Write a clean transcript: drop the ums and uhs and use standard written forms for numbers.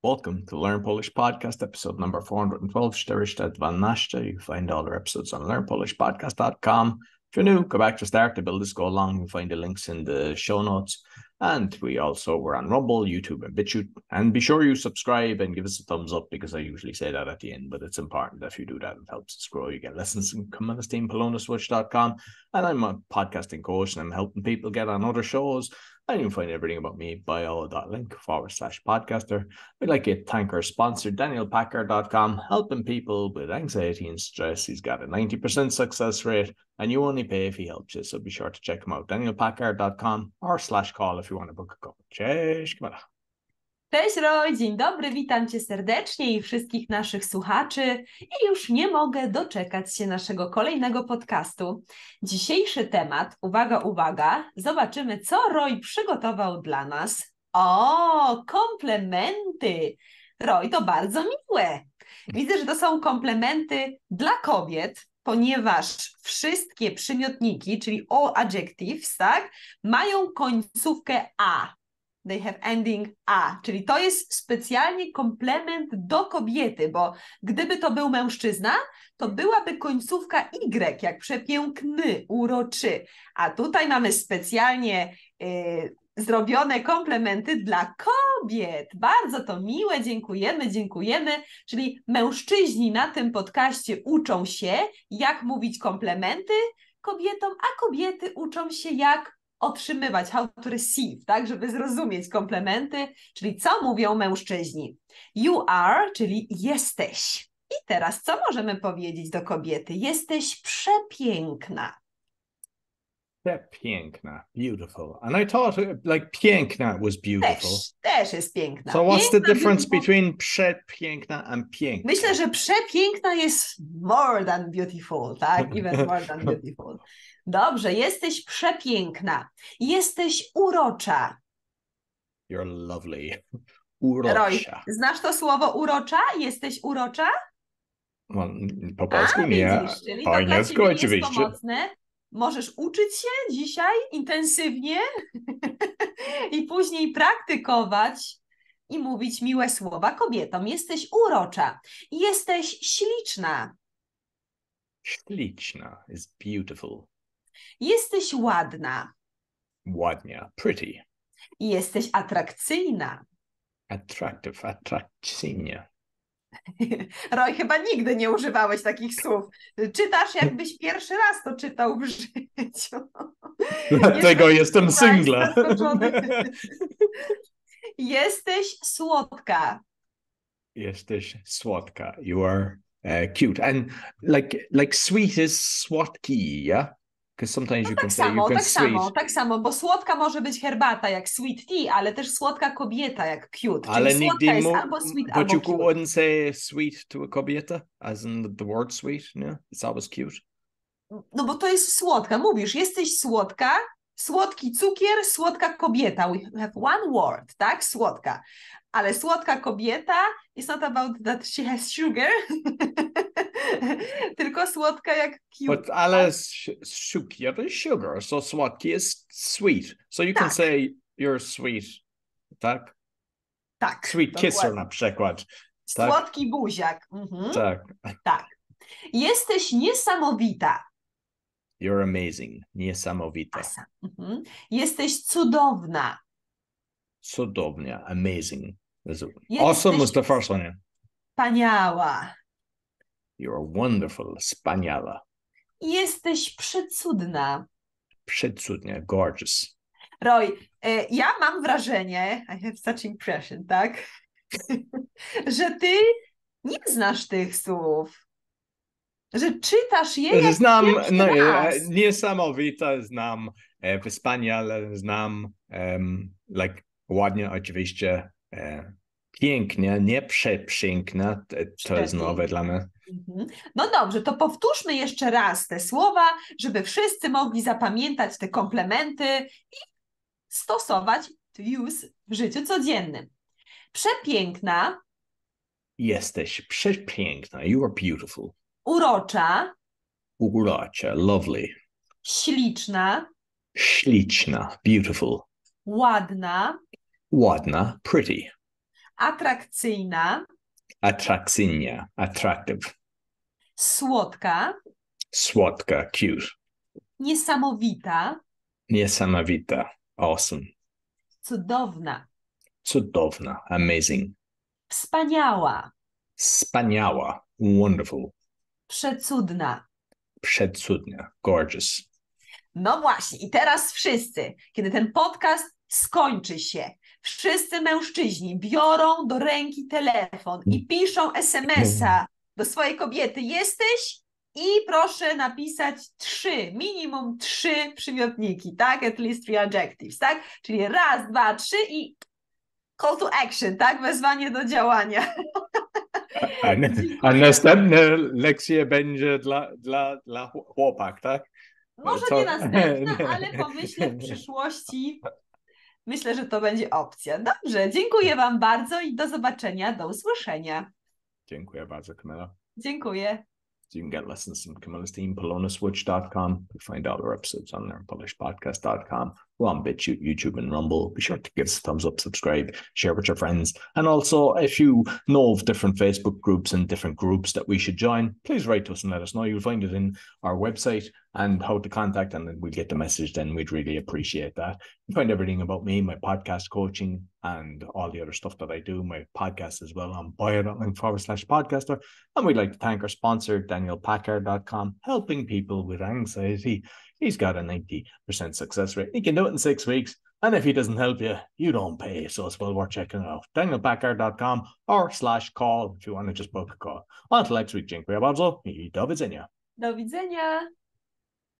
Welcome to Learn Polish Podcast, episode number 412, 412. You find all our episodes on learnpolishpodcast.com. If you're new, go back to start. The build is go along. You'll find the links in the show notes. And we're on Rumble, YouTube, and BitChute. And be sure you subscribe and give us a thumbs up, because I usually say that at the end, but it's important that if you do that, it helps us grow. You get lessons in CommonesteamPolonaswitch.com. And I'm a podcasting coach, and I'm helping people get on other shows. And you can find everything about me bio.link/podcaster. We'd like to thank our sponsor, DanielPacker.com, helping people with anxiety and stress. He's got a 90% success rate, and you only pay if he helps you. So be sure to check him out, DanielPacker.com or/call if you want to book a call. Cześć, Kamala. Cześć Roy, dzień dobry, witam Cię serdecznie i wszystkich naszych słuchaczy. I już nie mogę doczekać się naszego kolejnego podcastu. Dzisiejszy temat, uwaga, uwaga, zobaczymy, co Roy przygotował dla nas. O, komplementy! Roy, to bardzo miłe. Widzę, że to są komplementy dla kobiet, ponieważ wszystkie przymiotniki, czyli all adjectives, tak, mają końcówkę a. They have ending a, czyli to jest specjalnie komplement do kobiety, bo gdyby to był mężczyzna, to byłaby końcówka y, jak przepiękny, uroczy. A tutaj mamy specjalnie zrobione komplementy dla kobiet. Bardzo to miłe, dziękujemy. Czyli mężczyźni na tym podcaście uczą się, jak mówić komplementy kobietom, a kobiety uczą się, jak otrzymywać, how to receive, tak, żeby zrozumieć komplementy, czyli co mówią mężczyźni. You are, czyli jesteś. I teraz co możemy powiedzieć do kobiety? Jesteś przepiękna. Przepiękna, beautiful. And I thought like piękna was beautiful. Też jest piękna. So what's the difference beautiful between przepiękna and piękna? Myślę, że przepiękna jest more than beautiful, tak? Even more than beautiful. Dobrze, jesteś przepiękna. Jesteś urocza. You're lovely. Urocza. Roy, znasz to słowo urocza? Jesteś urocza? Well, po polsku nie. Widzisz, czyli to dla ciebie jest oczywiście. pomocne. Możesz uczyć się dzisiaj intensywnie i później praktykować i mówić miłe słowa kobietom. Jesteś urocza. Jesteś śliczna. Śliczna is beautiful. Jesteś ładna. Ładnia, pretty. Jesteś atrakcyjna. Attractive, atrakcyjnie. Roy, chyba nigdy nie używałeś takich słów. Czytasz, jakbyś pierwszy raz to czytał w życiu. Dlatego jestem single. Jesteś słodka. Jesteś słodka. You are cute. And like sweet is słodki, yeah? Because sometimes you can say you can sweet. Tak samo, bo słodka może być herbata jak sweet tea, ale też słodka kobieta jak cute. Ale czyli słodka jest albo sweet, but albo you cute. wouldn't say sweet to a kobieta, as in the word sweet, no? It's always cute. No bo to jest słodka. Mówisz, jesteś słodka, słodki cukier, słodka kobieta. We have one word, tak? Słodka. Ale słodka kobieta, it's not about that she has sugar, tylko słodka jak cute. But ale cukier is sugar, so słodki is sweet. So you can say you're sweet, tak? Tak. Sweet dokładnie. kisser na przykład. Tak? Słodki buziak. Tak. Tak. Jesteś niesamowita. You're amazing. Niesamowita. Jesteś cudowna. Cudownia. Amazing. Awesome was the first one. Wspaniała. You're wonderful. Wspaniała. Jesteś przecudna. Przecudnia. Gorgeous. Roy, ja mam wrażenie, I have such impression, tak? że ty nie znasz tych słów. Że czytasz je jak znam, no, raz. Niesamowita znam, wspaniale znam, like ładnie oczywiście, pięknie, nie przepiękna, to jest nowe dla mnie. No dobrze, to powtórzmy jeszcze raz te słowa, żeby wszyscy mogli zapamiętać te komplementy i stosować, to use w życiu codziennym. Przepiękna. Jesteś przepiękna. You are beautiful. Urocza. Urocza, lovely. Śliczna. Śliczna, beautiful. Ładna. Ładna, pretty. atrakcyjna, Atrakcyjna, attractive. słodka, Słodka, cute. niesamowita, Niesamowita, awesome. cudowna, Cudowna, amazing. wspaniała, Wspaniała, wonderful. przecudna. Przecudna, gorgeous. No właśnie, i teraz wszyscy, kiedy ten podcast skończy się, wszyscy mężczyźni biorą do ręki telefon i piszą SMS-a do swojej kobiety: jesteś? I proszę napisać minimum 3 przymiotniki, tak? At least 3 adjectives, tak? Czyli raz, dwa, trzy i call to action, tak? Wezwanie do działania. A następne lekcje będzie dla chłopak, tak? Może nie następna, ale pomyślę w przyszłości. Myślę, że to będzie opcja. Dobrze, dziękuję Wam bardzo i do zobaczenia, do usłyszenia. Dziękuję bardzo, Camilla. Dziękuję. So you can get lessons from Camilla's team, polonaswitch.com. You find all our episodes on there, polishpodcast.com. We're on BitChute, YouTube, and Rumble. Be sure to give us a thumbs up, subscribe, share with your friends. And also, if you know of different Facebook groups and different groups that we should join, please write to us and let us know. You'll find it in our website and how to contact, and then we'll get the message then. We'd really appreciate that. You find everything about me, my podcast coaching, and all the other stuff that I do, my podcast as well on bio.link/podcaster. And we'd like to thank our sponsor, DanielPackard.com, helping people with anxiety. He's got a 90% success rate. He can do it in 6 weeks. And if he doesn't help you, you don't pay. So it's well worth checking it out. DanielPackard.com or/call if you want to just book a call. Until next week, dziękuję bardzo i do widzenia. Do widzenia.